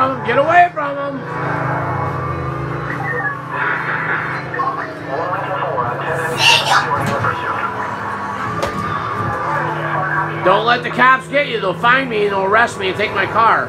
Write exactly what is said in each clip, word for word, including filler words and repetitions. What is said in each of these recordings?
from him. Get away from him. Don't let the cops get you. They'll find me and they'll arrest me and take my car.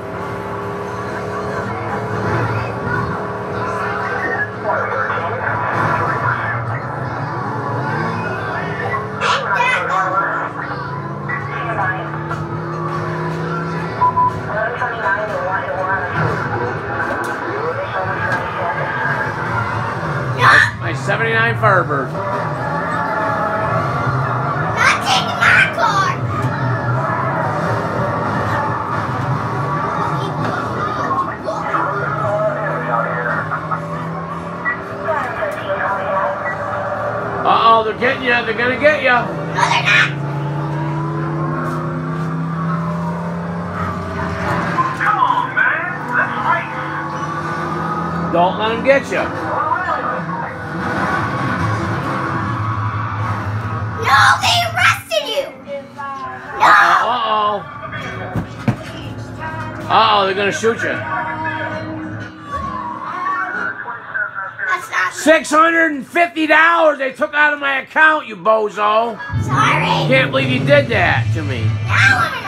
My seventy-nine Firebird. Not taking my car. Uh-oh, they're getting you. They're gonna get you. No, they're not. Come on, man. Let's race. Don't let them get you. No, they arrested you. No. Uh-oh. Uh-oh, they're gonna shoot you. That's not six hundred fifty dollars they took out of my account, you bozo. sorry. Can't believe you did that to me. Now I'm